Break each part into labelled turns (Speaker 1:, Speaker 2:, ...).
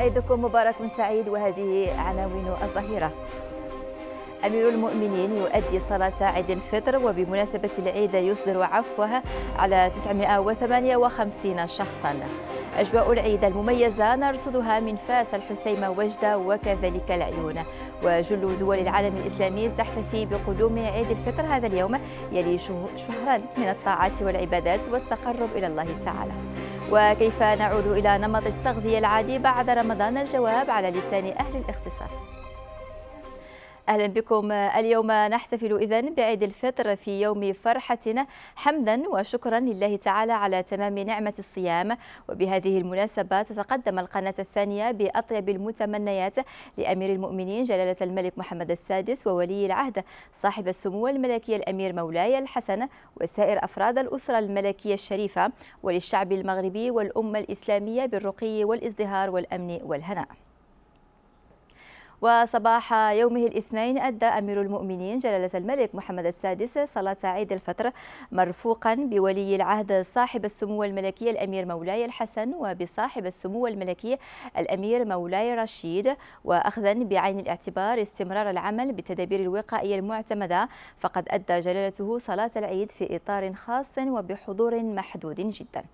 Speaker 1: عيدكم مبارك سعيد، وهذه عناوين الظهيرة. أمير المؤمنين يؤدي صلاة عيد الفطر، وبمناسبة العيد يصدر عفوه على 958 شخصا. أجواء العيد المميزة نرصدها من فاس، الحسيمة، وجدة، وكذلك العيون. وجل دول العالم الإسلامي تحتفي بقدوم عيد الفطر هذا اليوم، يلي شهرا من الطاعات والعبادات والتقرب إلى الله تعالى. وكيف نعود إلى نمط التغذية العادي بعد رمضان؟ الجواب على لسان أهل الاختصاص. أهلا بكم. اليوم نحتفل إذن بعيد الفطر في يوم فرحتنا، حمدا وشكرا لله تعالى على تمام نعمة الصيام. وبهذه المناسبة تتقدم القناة الثانية بأطيب المتمنيات لأمير المؤمنين جلالة الملك محمد السادس وولي العهد صاحب السمو الملكي الأمير مولاي الحسن، وسائر أفراد الأسرة الملكية الشريفة، وللشعب المغربي والأمة الإسلامية بالرقي والازدهار والأمن والهناء. وصباح يومه الاثنين أدى أمير المؤمنين جلالة الملك محمد السادس صلاة عيد الفطر مرفوقا بولي العهد صاحب السمو الملكي الأمير مولاي الحسن، وبصاحب السمو الملكي الأمير مولاي رشيد. وأخذا بعين الاعتبار استمرار العمل بالتدابير الوقائية المعتمدة، فقد أدى جلالته صلاة العيد في إطار خاص وبحضور محدود جدا.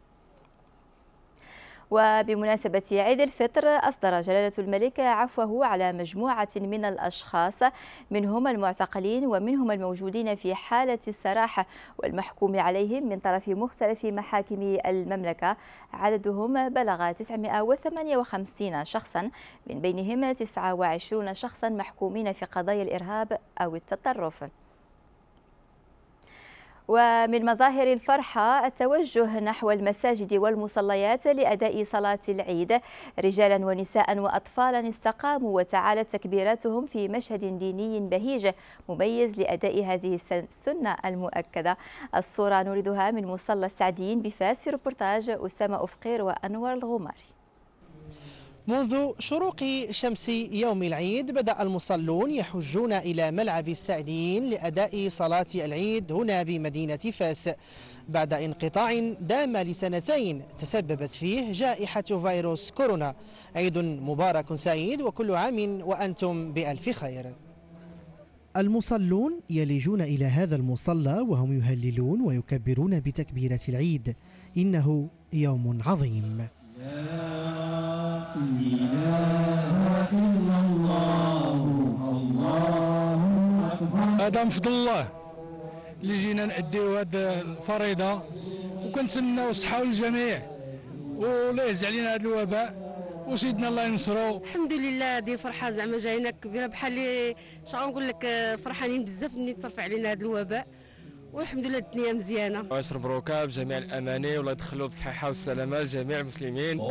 Speaker 1: وبمناسبة عيد الفطر أصدر جلالة الملك عفوه على مجموعة من الأشخاص، منهم المعتقلين ومنهم الموجودين في حالة السراح والمحكوم عليهم من طرف مختلف محاكم المملكة. عددهم بلغ 958 شخصا، من بينهم 29 شخصا محكومين في قضايا الإرهاب أو التطرف. ومن مظاهر الفرحة التوجه نحو المساجد والمصليات لأداء صلاة العيد. رجالا ونساء وأطفالا استقاموا وتعالت تكبيراتهم في مشهد ديني بهيج مميز لأداء هذه السنة المؤكدة. الصورة نريدها من مصلى السعديين بفاس في ريبورتاج أسامة أفقير وأنور الغماري.
Speaker 2: منذ شروق شمس يوم العيد بدأ المصلون يحجون إلى ملعب السعديين لأداء صلاة العيد هنا بمدينة فاس، بعد انقطاع دام لسنتين تسببت فيه جائحة فيروس كورونا. عيد مبارك سعيد، وكل عام وأنتم بألف خير. المصلون يلجون إلى هذا المصلى وهم يهللون ويكبرون بتكبيرة العيد. إنه يوم عظيم.
Speaker 3: هذا من فضل الله اللي جينا نأديو هذه الفريضة، وكنتمناو الصحة للجميع ولا يهز علينا هذا الوباء، وسيدنا الله ينصرو.
Speaker 4: الحمد لله، هذه فرحة زعما جاينا كبيرة، بحال شنو نقول لك، فرحانين بزاف ملي ترفع علينا هذا الوباء، والحمد لله الدنيا مزيانه.
Speaker 5: ويسر بروكا بجميع الاماني، والله يدخلوا بالصحه والسلامه لجميع المسلمين.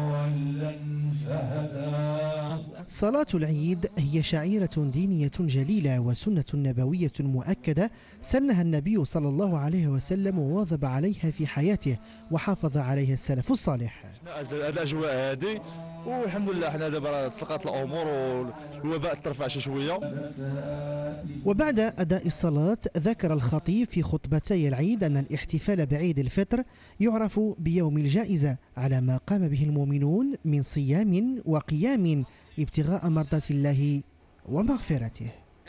Speaker 2: صلاة العيد هي شعيرة دينية جليلة وسنة نبوية مؤكدة سنها النبي صلى الله عليه وسلم وواظب عليها في حياته وحافظ عليها السلف الصالح.
Speaker 6: الاجواء هذه والحمد لله احنا دابا تسلقات الامور والوباء ترفع شويه.
Speaker 2: وبعد اداء الصلاه ذكر الخطيب في خطبتي العيد ان الاحتفال بعيد الفطر يعرف بيوم الجائزه على ما قام به المؤمنون من صيام وقيام ابتغاء مرضات الله ومغفرته.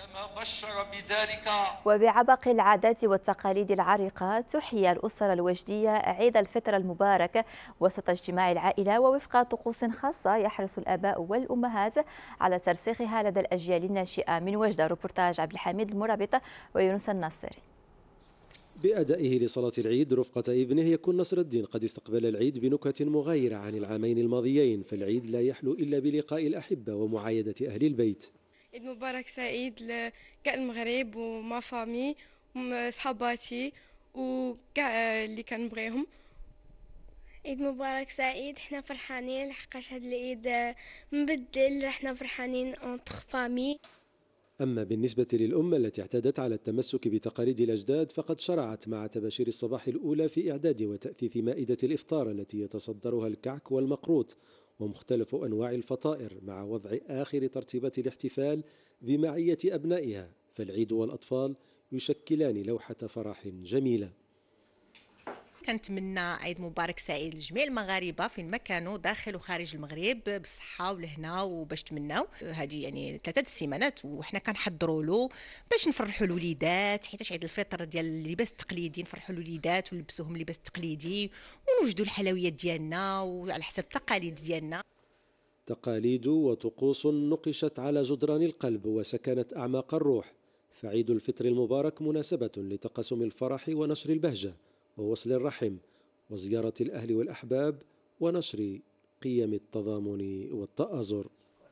Speaker 1: وبعبق العادات والتقاليد العريقة تحيي الأسرة الوجدية عيد الفطر المبارك وسط اجتماع العائلة، ووفق طقوس خاصة يحرص الآباء والأمهات على ترسيخها لدى الأجيال الناشئة. من وجدة ريبورتاج عبد الحميد المرابط ويونس الناصري.
Speaker 7: بأدائه لصلاة العيد رفقة ابنه يكون نصر الدين قد استقبل العيد بنكهة مغايرة عن العامين الماضيين، فالعيد لا يحلو إلا بلقاء الأحبة ومعايدة أهل البيت.
Speaker 8: عيد مبارك سعيد لكاع المغرب وما فامي وصحاباتي وكاع اللي كنبغيهم.
Speaker 9: عيد مبارك سعيد، حنا فرحانين لحقاش هاد العيد مبدل، رحنا فرحانين اونتر فامي.
Speaker 7: أما بالنسبة للأم التي اعتادت على التمسك بتقاليد الأجداد، فقد شرعت مع تباشير الصباح الأولى في إعداد وتأثيث مائدة الإفطار التي يتصدرها الكعك والمقروط ومختلف أنواع الفطائر، مع وضع آخر ترتيبات الاحتفال بمعية أبنائها، فالعيد والأطفال يشكلان لوحة فرح جميلة.
Speaker 10: كنتمنى عيد مبارك سعيد لجميع المغاربه فين ما كانوا داخل وخارج المغرب بالصحه والهنا، وباش تمناو هذه يعني 3 السيمانات وحنا كنحضروا له باش نفرحوا الوليدات، حيت عيد الفطر ديال اللباس التقليدي نفرحوا الوليدات ونلبسوهم اللباس التقليدي ونوجدوا الحلويات ديالنا وعلى حسب التقاليد ديالنا.
Speaker 7: تقاليد وطقوس نقشت على جدران القلب وسكنت أعماق الروح، فعيد الفطر المبارك مناسبة لتقاسم الفرح ونشر البهجة ووصل الرحم وزيارة الأهل والأحباب ونشر قيم التضامن والتآزر.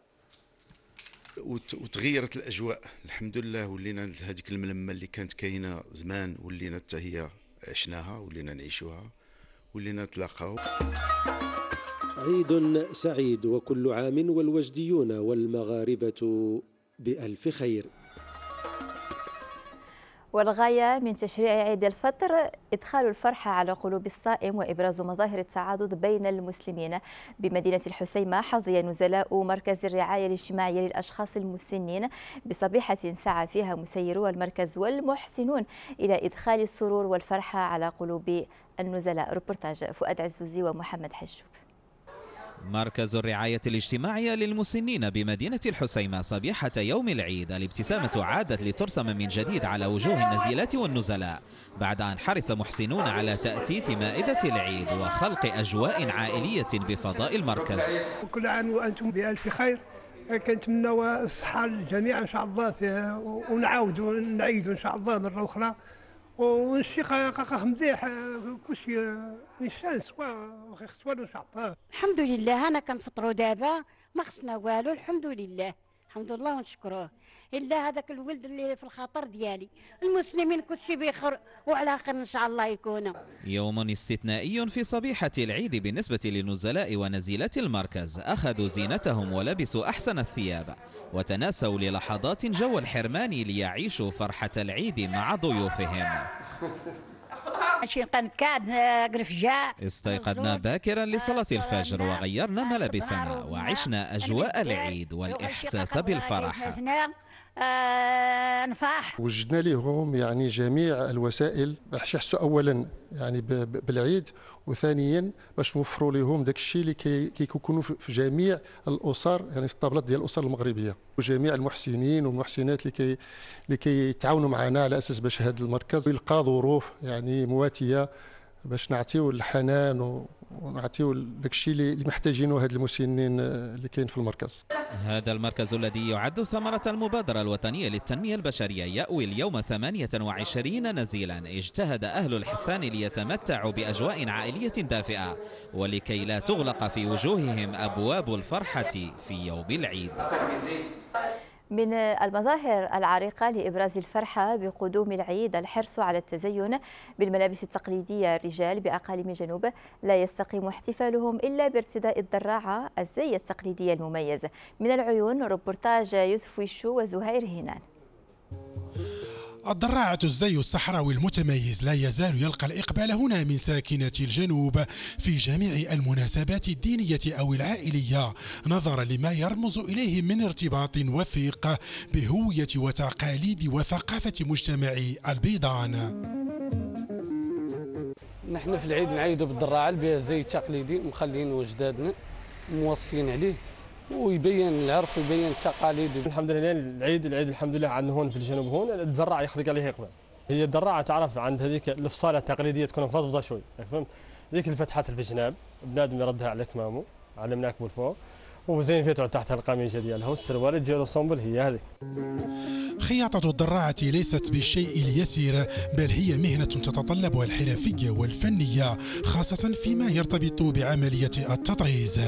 Speaker 11: وتغيرت الأجواء الحمد لله، ولينا هذيك الملمة اللي كانت كاينة زمان ولينا حتى هي عشناها ولينا نعيشوها ولينا نتلاقاو.
Speaker 7: عيد سعيد وكل عام والوجديون والمغاربة بألف خير.
Speaker 1: والغاية من تشريع عيد الفطر إدخال الفرحة على قلوب الصائم وإبراز مظاهر التعاضد بين المسلمين. بمدينة الحسيمة حظي نزلاء مركز الرعاية الاجتماعية للأشخاص المسنين بصبيحة سعى فيها مسيرو المركز والمحسنون إلى إدخال السرور والفرحة على قلوب النزلاء. ريبورتاج فؤاد عزوزي ومحمد حجوب.
Speaker 12: مركز الرعاية الاجتماعية للمسنين بمدينة الحسيمة صبيحة يوم العيد الابتسامة عادت لترسم من جديد على وجوه النزيلات والنزلاء بعد أن حرص محسنون على تأتيت مائدة العيد وخلق أجواء عائلية بفضاء المركز.
Speaker 13: كل عام وأنتم بألف خير، كنتمنى الصحة للجميع إن شاء الله ونعاودوا نعيدوا إن شاء الله مرة أخرى ونشي قاقا مليح كلشي انسان سوا ان شاء الله.
Speaker 14: الحمد لله انا كنفطروا دابا ما خصنا والو، الحمد لله الحمد لله ونشكروه، الا هذاك الولد اللي في الخاطر ديالي. المسلمين كلشي بخير وعلى خير ان شاء الله يكونوا.
Speaker 12: يوم استثنائي في صبيحة العيد بالنسبة للنزلاء ونزيلات المركز، أخذوا زينتهم ولبسوا أحسن الثياب وتناسوا للحظات جو الحرمان ليعيشوا فرحة العيد مع ضيوفهم. استيقظنا باكرا لصلاة الفجر وغيرنا ملابسنا وعشنا أجواء العيد والإحساس بالفرح.
Speaker 15: نفاح وجدنا لهم يعني جميع الوسائل باش يحسوا اولا يعني بالعيد، وثانيا باش نوفروا لهم داك الشيء اللي كيكونوا في جميع الاسر، يعني في الطابلات ديال الاسر المغربيه، وجميع المحسنين والمحسنات اللي كيتعاونوا معنا على اساس باش هذا المركز يلقى ظروف يعني مواتيه باش نعطيو الحنان ونعطيو داك الشيء اللي محتاجينه هاد المسنين اللي كاين في المركز.
Speaker 12: هذا المركز الذي يعد ثمرة المبادرة الوطنية للتنمية البشرية يأوي اليوم 28 نزيلا اجتهد أهل الحسان ليتمتعوا بأجواء عائلية دافئة ولكي لا تغلق في وجوههم أبواب الفرحة في يوم العيد.
Speaker 1: من المظاهر العريقة لإبراز الفرحة بقدوم العيد الحرص على التزين بالملابس التقليدية. الرجال بأقاليم الجنوب لا يستقيم احتفالهم إلا بارتداء الدراعة الزي التقليدي المميز. من العيون ريبورتاج يوسف ويشو وزهير هنان.
Speaker 16: الدراعة الزي الصحراوي المتميز لا يزال يلقى الإقبال هنا من ساكنة الجنوب في جميع المناسبات الدينية أو العائلية، نظرا لما يرمز إليه من ارتباط وثيق بهوية وتقاليد وثقافة مجتمع البيضان.
Speaker 17: نحن في العيد نعيدوا بالدراعة بها الزي التقليدي مخلين وجدادنا موصين عليه ويبين العرف ويبين التقاليد.
Speaker 18: الحمد لله العيد الحمد لله عندنا هون في الجنوب هون الدراعه يخلق عليه يقبل. هي الدراعه تعرف عند هذيك الفصاله التقليديه تكون مفضفضه شوي، فهمت؟ ذيك الفتحات في الجناب بنادم يردها على كمامه على مناكبه الفوق وزين فيها تعود تحتها القميجه ديالها والسروال ديالو صومبل هي هذه.
Speaker 16: خياطة الدراعة ليست بالشيء اليسير، بل هي مهنة تتطلب الحرفية والفنية خاصة فيما يرتبط بعملية التطريز.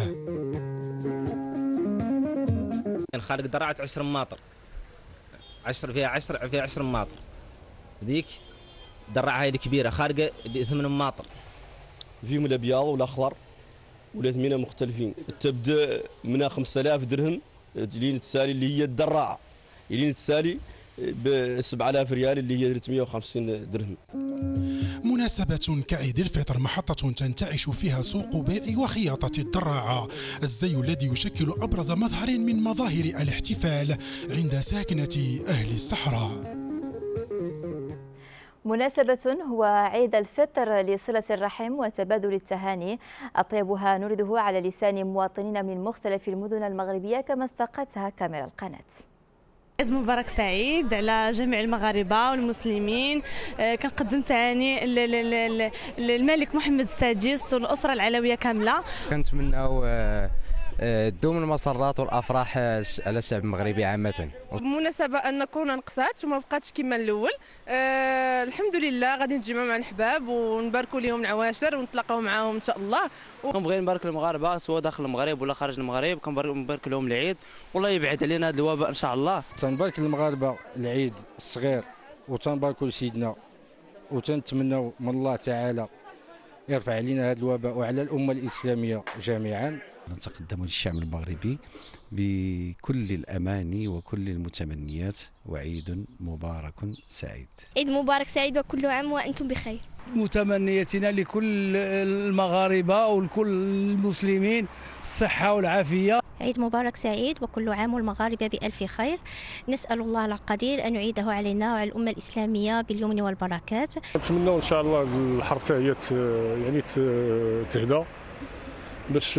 Speaker 19: خارج دراعة 10 ماطر 10 فيها 10 ماطر. ذيك الدراعة هذه كبيرة خارجة 8 ماطر
Speaker 20: فيهم الابيض والاخضر ولا ثمنها مختلفين. تبدا من 5000 درهم لين تسالي اللي هي الدراعة لين تسالي ب 7000 ريال اللي هي 350 درهم.
Speaker 16: مناسبة كعيد الفطر محطة تنتعش فيها سوق بيع وخياطة الدراعة، الزي الذي يشكل أبرز مظهر من مظاهر الاحتفال عند ساكنة أهل الصحراء.
Speaker 1: مناسبة هو عيد الفطر لصلة الرحم وتبادل التهاني، أطيبها نرده على لسان مواطنين من مختلف المدن المغربية كما استقتها كاميرا القناة.
Speaker 21: عيد مبارك سعيد على جميع المغاربه والمسلمين. كنقدم تهاني للملك محمد السادس والاسره العلويه كامله.
Speaker 22: كنتمناو دوم المسرات والافراح على الشعب المغربي عامه.
Speaker 23: بمناسبه ان كورونا نقصات وما بقاتش كما الاول، الحمد لله غادي نتجمعوا مع الحباب ونباركوا لهم العواشر ونتلاقاو معاهم ان شاء الله.
Speaker 24: كنبغي نبارك المغاربه سواء داخل المغرب ولا خارج المغرب، كنبارك لهم العيد والله يبعد علينا هذا الوباء ان شاء الله.
Speaker 25: تنبارك المغاربه العيد الصغير وتنباركوا لسيدنا وتنتمناو من الله تعالى يرفع علينا هذا الوباء وعلى الامه الاسلاميه جميعا.
Speaker 26: نتقدم للشعب المغربي بكل الأماني وكل المتمنيات وعيد مبارك سعيد.
Speaker 9: عيد مبارك سعيد وكل عام وأنتم بخير.
Speaker 3: متمنياتنا لكل المغاربة ولكل المسلمين الصحة والعافية.
Speaker 27: عيد مبارك سعيد وكل عام والمغاربة بألف خير. نسأل الله القدير أن يعيده علينا وعلى الأمة الإسلامية باليمن والبركات.
Speaker 18: نتمنى إن شاء الله الحرب تاعي يعني تهدى باش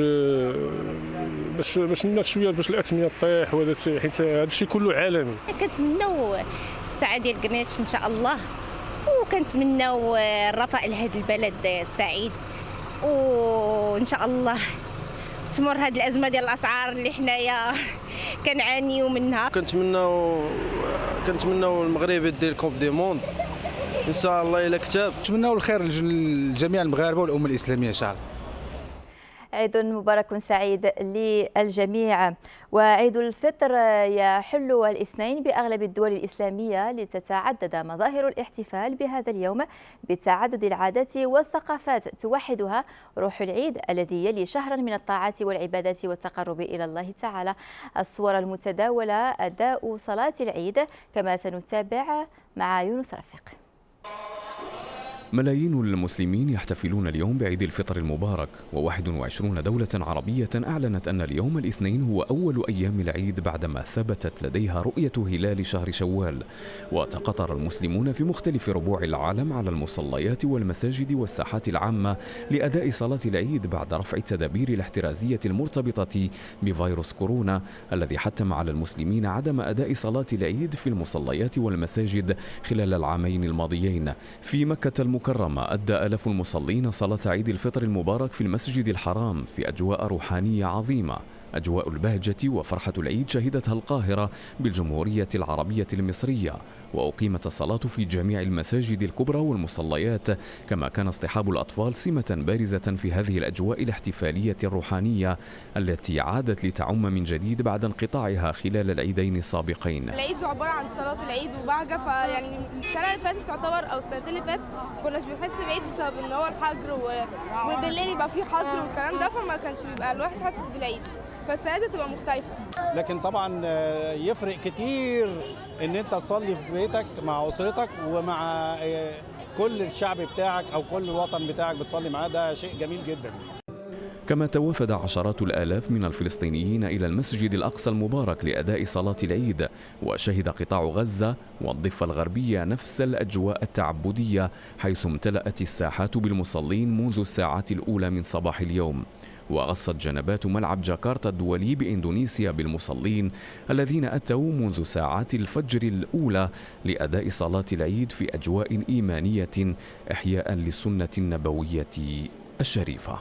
Speaker 18: الناس شويه باش الاثمنه تطيح وهذا حيت هذا الشيء كله عالمي.
Speaker 27: كنتمناو الساعه ديال قرنيتش ان شاء الله، وكنتمناو الرفاه لهذا البلد السعيد، وان شاء الله تمر هذه الازمه ديال الاسعار اللي حنايا كنعانيو منها.
Speaker 28: كنتمناو المغرب يدير الكوب دي موند ان شاء الله الا كتاب.
Speaker 29: نتمناو الخير لجميع المغاربه والامه الاسلاميه ان شاء الله.
Speaker 1: عيد مبارك سعيد للجميع. وعيد الفطر يحل الاثنين بأغلب الدول الإسلامية لتتعدد مظاهر الاحتفال بهذا اليوم بتعدد العادات والثقافات توحدها روح العيد الذي يلي شهرا من الطاعات والعبادات والتقرب إلى الله تعالى. الصور المتداولة أداء صلاة العيد كما سنتابع مع يونس رفيق.
Speaker 30: ملايين المسلمين يحتفلون اليوم بعيد الفطر المبارك، و21 دولة عربية أعلنت أن اليوم الاثنين هو أول أيام العيد بعدما ثبتت لديها رؤية هلال شهر شوال. وتقطر المسلمون في مختلف ربوع العالم على المصليات والمساجد والساحات العامة لأداء صلاة العيد بعد رفع التدابير الاحترازية المرتبطة بفيروس كورونا الذي حتم على المسلمين عدم أداء صلاة العيد في المصليات والمساجد خلال العامين الماضيين. في مكة المكرمة أدى آلاف المصلين صلاة عيد الفطر المبارك في المسجد الحرام في أجواء روحانية عظيمة. أجواء البهجة وفرحة العيد شهدتها القاهرة بالجمهورية العربية المصرية، وأقيمت الصلاة في جميع المساجد الكبرى والمصليات، كما كان اصطحاب الأطفال سمة بارزة في هذه الأجواء الاحتفالية الروحانية التي عادت لتعم من جديد بعد انقطاعها خلال العيدين السابقين.
Speaker 8: العيد عبارة عن صلاة العيد وبهجة، فيعني السنة اللي فاتت تعتبر أو السنتين اللي فاتت كناش بنحس بعيد بسبب إن هو الحجر وبالليل يبقى فيه حظر والكلام ده، فما كانش بيبقى الواحد حاسس بالعيد، فالسنة دي تبقى مختلفة.
Speaker 31: لكن طبعا يفرق كتير ان انت تصلي في بيتك مع اسرتك ومع كل الشعب بتاعك او كل الوطن بتاعك بتصلي معاه، ده شيء جميل جدا.
Speaker 30: كما توافد عشرات الآلاف من الفلسطينيين إلى المسجد الأقصى المبارك لأداء صلاة العيد، وشهد قطاع غزة والضفة الغربية نفس الأجواء التعبدية حيث امتلأت الساحات بالمصلين منذ الساعات الأولى من صباح اليوم. وغصت جنبات ملعب جاكرتا الدولي بإندونيسيا بالمصلين الذين أتوا منذ ساعات الفجر الأولى لأداء صلاة العيد في أجواء إيمانية إحياء للسنة النبوية الشريفة.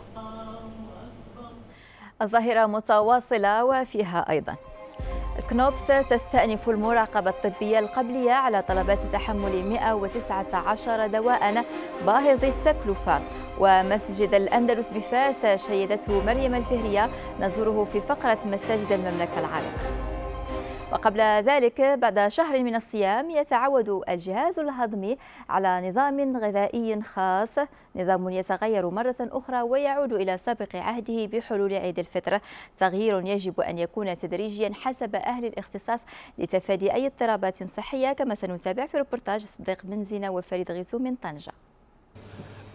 Speaker 1: الظاهرة متواصلة وفيها أيضا الكنوبس تستأنف المراقبة الطبية القبلية على طلبات تحمل 119 دواء باهظ التكلفة. ومسجد الأندلس بفاس شيدته مريم الفهرية نزوره في فقرة مساجد المملكة العريقة. وقبل ذلك بعد شهر من الصيام يتعود الجهاز الهضمي على نظام غذائي خاص، نظام يتغير مرة أخرى ويعود إلى سابق عهده بحلول عيد الفطر، تغيير يجب أن يكون تدريجيا حسب أهل الاختصاص لتفادي أي اضطرابات صحية، كما سنتابع في روبورتاج صديق بن زينة وفريد غيتو من طنجة.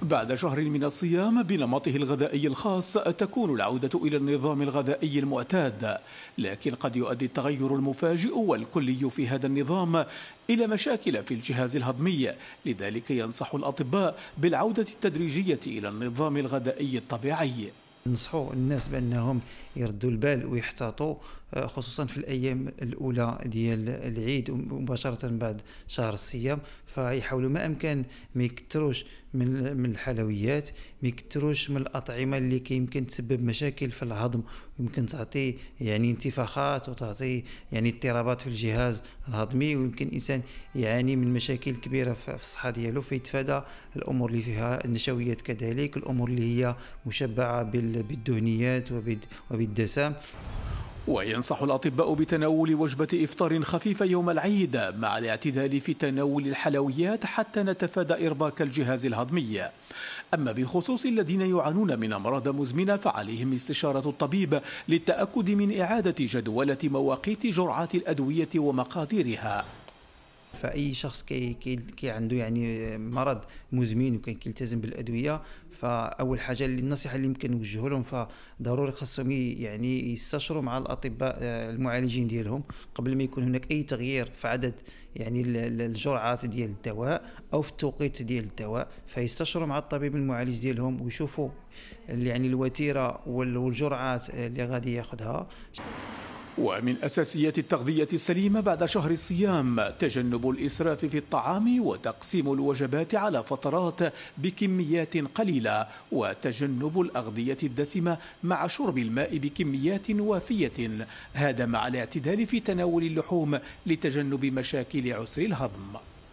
Speaker 2: بعد شهر من الصيام بنمطه الغذائي الخاص تكون العودة إلى النظام الغذائي المعتاد، لكن قد يؤدي التغير المفاجئ والكلي في هذا النظام إلى مشاكل في الجهاز الهضمي. لذلك ينصح الأطباء بالعودة التدريجية إلى النظام الغذائي الطبيعي.
Speaker 4: ننصحوا الناس بأنهم يردوا البال ويحتاطوا، خصوصا في الأيام الأولى ديال العيد مباشرة بعد شهر الصيام، فيحاولوا ما أمكن ما يكتروش من الحلويات، ما يكتروش من الأطعمة اللي يمكن تسبب مشاكل في الهضم ويمكن تعطي يعني انتفاخات وتعطي يعني اضطرابات في الجهاز الهضمي، ويمكن الإنسان يعاني من مشاكل كبيرة في الصحة ديالو. فيتفادى الأمور اللي فيها النشويات، كذلك الأمور اللي هي مشبعة بالدهنيات وبالدسم.
Speaker 2: وينصح الأطباء بتناول وجبة إفطار خفيفة يوم العيد مع الاعتدال في تناول الحلويات حتى نتفادى إرباك الجهاز الهضمي. أما بخصوص الذين يعانون من أمراض مزمنة فعليهم استشارة الطبيب للتأكد من إعادة جدولة مواقيت جرعات الأدوية ومقاديرها.
Speaker 4: فأي شخص كي عنده يعني مرض مزمن وكان كيلتزم بالأدوية، فأول حاجة النصيحة اللي يمكن نوجهه لهم فضروري خاصهم يعني يستشروا مع الأطباء المعالجين ديالهم قبل ما يكون هناك أي تغيير في عدد يعني الجرعات ديال الدواء أو في التوقيت ديال الدواء، فيستشروا مع الطبيب المعالج ديالهم ويشوفوا يعني الوتيرة والجرعات اللي غادي ياخذها.
Speaker 2: ومن أساسيات التغذية السليمة بعد شهر الصيام تجنب الإسراف في الطعام وتقسيم الوجبات على فترات بكميات قليلة، وتجنب الأغذية الدسمة مع شرب الماء بكميات وافية، هذا مع الاعتدال في تناول اللحوم لتجنب مشاكل عسر الهضم.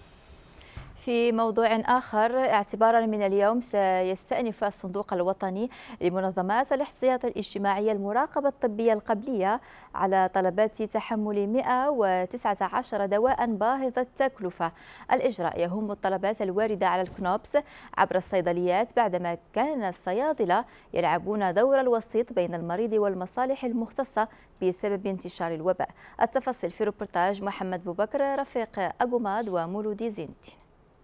Speaker 1: في موضوع آخر، اعتبارا من اليوم سيستأنف الصندوق الوطني لمنظمات الاحتياط الاجتماعي المراقبة الطبية القبلية على طلبات تحمل 119 دواء باهظ التكلفة. الإجراء يهم الطلبات الواردة على الكنوبس عبر الصيدليات بعدما كان الصيادلة يلعبون دور الوسيط بين المريض والمصالح المختصة بسبب انتشار الوباء. التفاصيل في روبورتاج محمد بوبكر، رفيق أبوماد ومولودي زينتين.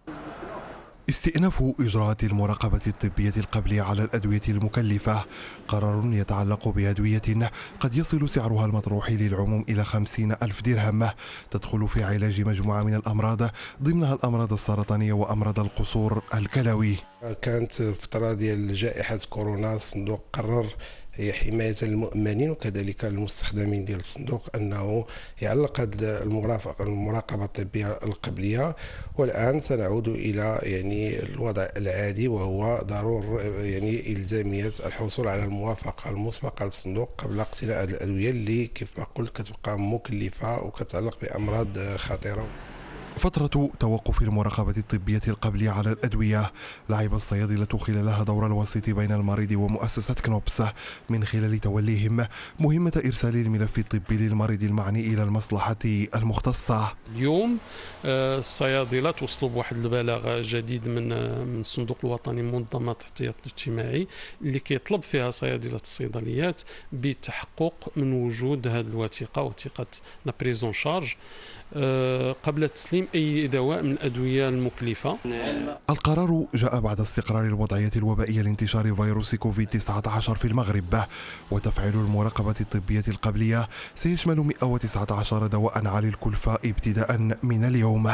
Speaker 5: استئناف إجراءات المراقبة الطبية القبلية على الأدوية المكلفة قرار يتعلق بأدوية قد يصل سعرها المطروح للعموم إلى 50,000 درهم، تدخل في علاج مجموعة من الأمراض ضمنها الأمراض السرطانية وأمراض القصور الكلوي.
Speaker 6: كانت الفترة ديال جائحة كورونا الصندوق قرر هي حماية المؤمنين وكذلك المستخدمين ديال الصندوق أنه يعلق المراقبة الطبية القبلية، والآن سنعود إلى يعني الوضع العادي، وهو ضرور يعني إلزامية الحصول على الموافقة المسبقة للصندوق قبل اقتناء الأدوية اللي كيف ما قلت كتبقى مكلفة وكتعلق بأمراض خطيرة.
Speaker 5: فترة توقف المراقبة الطبية القبلية على الأدوية لعب الصيادلة خلالها دور الوسيط بين المريض ومؤسسة كنوبس من خلال توليهم مهمة إرسال الملف الطبي للمريض المعني إلى المصلحة المختصة.
Speaker 17: اليوم الصيادلة توصلوا بواحد البلاغ جديد من الصندوق الوطني لمنظمات الاحتياط الاجتماعي اللي كيطلب فيها صيادلة الصيدليات بالتحقق من وجود هذه الوثيقة، وثيقة لا بريزون شارج، قبل تسليم أي دواء من الأدوية المكلفة.
Speaker 5: القرار جاء بعد استقرار الوضعية الوبائية لانتشار فيروس كوفيد-19 في المغرب، وتفعيل المراقبة الطبية القبلية سيشمل 119 دواء عالي الكلفة ابتداء من اليوم.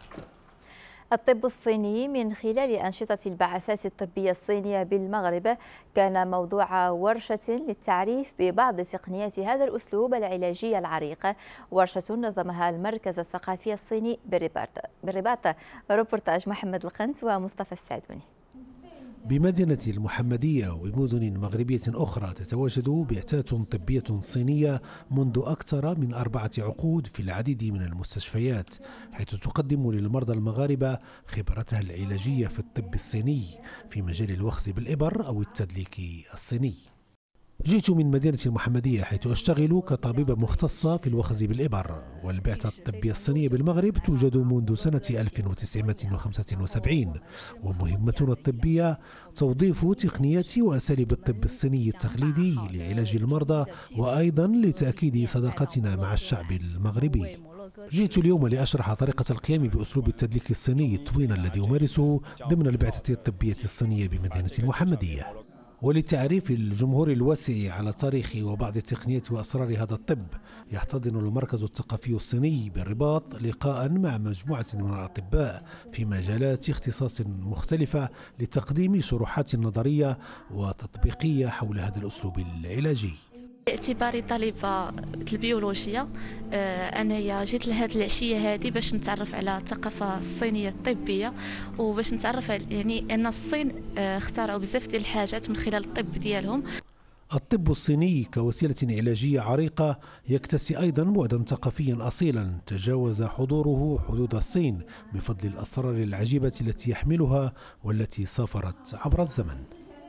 Speaker 1: الطب الصيني من خلال أنشطة البعثات الطبية الصينية بالمغرب كان موضوع ورشة للتعريف ببعض تقنيات هذا الأسلوب العلاجي العريق، ورشة نظمها المركز الثقافي الصيني بالرباط. روبورتاج محمد القنت ومصطفى السعدوني.
Speaker 7: بمدينة المحمدية وبمدن مغربية أخرى تتواجد بعثات طبية صينية منذ أكثر من 4 عقود في العديد من المستشفيات، حيث تقدم للمرضى المغاربة خبرتها العلاجية في الطب الصيني في مجال الوخز بالإبر أو التدليك الصيني. جئت من مدينة المحمدية حيث أشتغل كطبيبة مختصة في الوخز بالإبر، والبعثة الطبية الصينية بالمغرب توجد منذ سنة 1975، ومهمتنا الطبية توظيف تقنيات وأساليب الطب الصيني التقليدي لعلاج المرضى، وأيضا لتأكيد صداقتنا مع الشعب المغربي. جئت اليوم لأشرح طريقة القيام بأسلوب التدليك الصيني الطوين الذي أمارسه ضمن البعثة الطبية الصينية بمدينة المحمدية، ولتعريف الجمهور الواسع على تاريخ وبعض التقنيات وأسرار هذا الطب. يحتضن المركز الثقافي الصيني بالرباط لقاء مع مجموعة من الأطباء في مجالات اختصاص مختلفة لتقديم شروحات نظرية وتطبيقية حول هذا الأسلوب العلاجي.
Speaker 10: باعتباري طالبة البيولوجيا، أنا جيت لهذه العشية هذه باش نتعرف على الثقافة الصينية الطبية، وباش نتعرف يعني أن الصين اخترعوا بزاف ديال الحاجات من خلال الطب ديالهم.
Speaker 7: الطب الصيني كوسيلة علاجية عريقة يكتسي أيضا بعدا ثقافيا أصيلا تجاوز حضوره حدود الصين بفضل الأسرار العجيبة التي يحملها والتي سافرت عبر الزمن.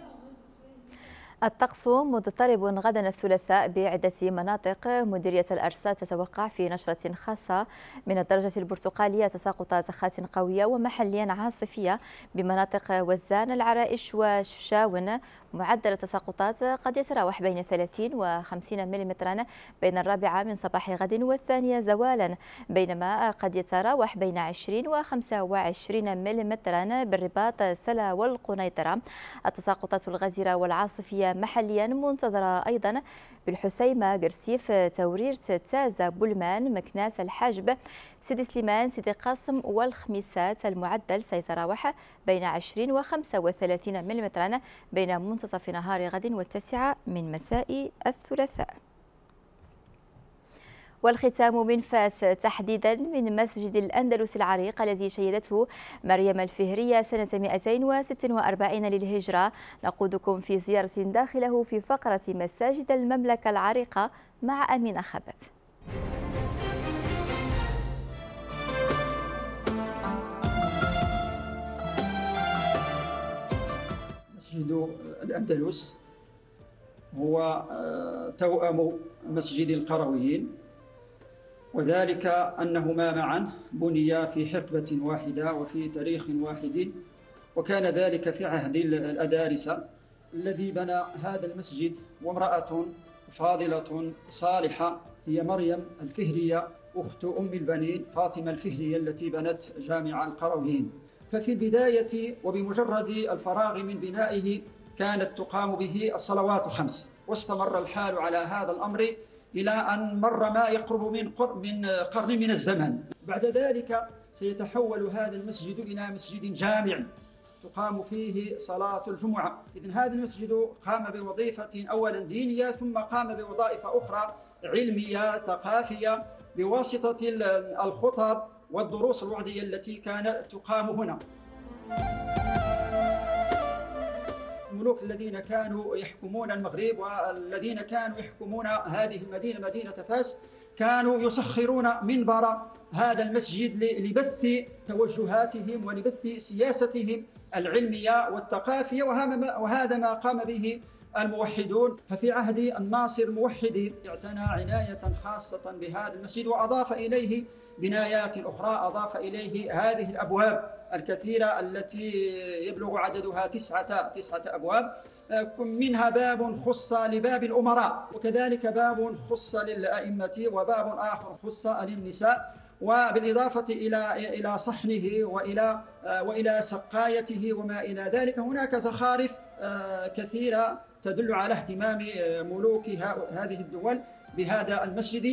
Speaker 1: الطقس مضطرب غدا الثلاثاء بعدة مناطق. مديرية الأرصاد تتوقع في نشرة خاصة من الدرجة البرتقالية تساقط زخات قوية ومحليا عاصفية بمناطق وزان العرائش وشفشاون. معدل التساقطات قد يتراوح بين 30 و 50 ملم بين 4 من صباح غد والثانية زوالا، بينما قد يتراوح بين 20 و 25 ملم بالرباط سلا والقنيطرة. التساقطات الغزيرة والعاصفية محليا منتظرة أيضا بالحسيمة، قرسيف، توريرت، تازة، بولمان، مكناس، الحاجب، سيدي سليمان، سيدي قاسم والخميسات. المعدل سيتراوح بين 20 و 35 ملم بين منتصف نهار غد والتاسعة من مساء الثلاثاء. والختام من فاس، تحديدا من مسجد الأندلس العريق الذي شيدته مريم الفهرية سنة 246 للهجرة. نقودكم في زيارة داخله في فقرة مساجد المملكة العريقة مع أمينة خباب.
Speaker 11: مسجد الأندلس هو توأم مسجد القرويين، وذلك أنهما معا بنيا في حقبة واحدة وفي تاريخ واحد، وكان ذلك في عهد الأدارسة. الذي بنى هذا المسجد وامرأة فاضلة صالحة هي مريم الفهرية أخت أم البنين فاطمة الفهرية التي بنت جامع القرويين. ففي البداية وبمجرد الفراغ من بنائه كانت تقام به الصلوات الخمس، واستمر الحال على هذا الأمر إلى أن مر ما يقرب من قرن من الزمن. بعد ذلك سيتحول هذا المسجد إلى مسجد جامع تقام فيه صلاة الجمعة. إذن هذا المسجد قام بوظيفة أولا دينية، ثم قام بوظائف أخرى علمية ثقافية بواسطة الخطب والدروس الوعظية التي كانت تقام هنا. الملوك الذين كانوا يحكمون المغرب والذين كانوا يحكمون هذه المدينة مدينة فاس كانوا يسخرون منبر هذا المسجد لبث توجهاتهم ولبث سياستهم العلمية والثقافية، وهذا ما قام به الموحدون. ففي عهد الناصر الموحد اعتنى عناية خاصة بهذا المسجد وأضاف إليه بنايات أخرى، أضاف إليه هذه الأبواب الكثيرة التي يبلغ عددها تسعة أبواب، منها باب خص لباب الأمراء، وكذلك باب خص للأئمة، وباب آخر خص للنساء، وبالإضافة إلى صحنه وإلى سقايته وما إلى ذلك. هناك زخارف كثيرة تدل على اهتمام ملوك هذه الدول بهذا المسجد.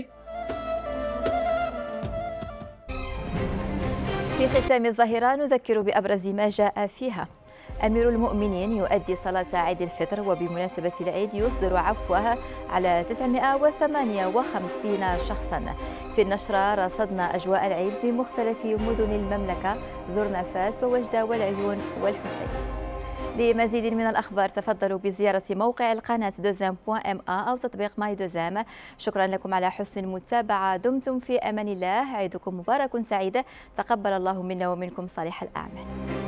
Speaker 1: في ختام الظاهرة نذكر بأبرز ما جاء فيها. أمير المؤمنين يؤدي صلاة عيد الفطر، وبمناسبة العيد يصدر عفوها على 958 شخصا. في النشرة رصدنا أجواء العيد بمختلف مدن المملكة، زرنا فاس ووجدة والعيون والحسين. لمزيد من الأخبار تفضلوا بزيارة موقع القناة دوزام.ma أو تطبيق ماي دوزام. شكرا لكم على حسن المتابعة، دمتم في أمان الله، عيدكم مبارك سعيد، تقبل الله منا ومنكم صالح الأعمال.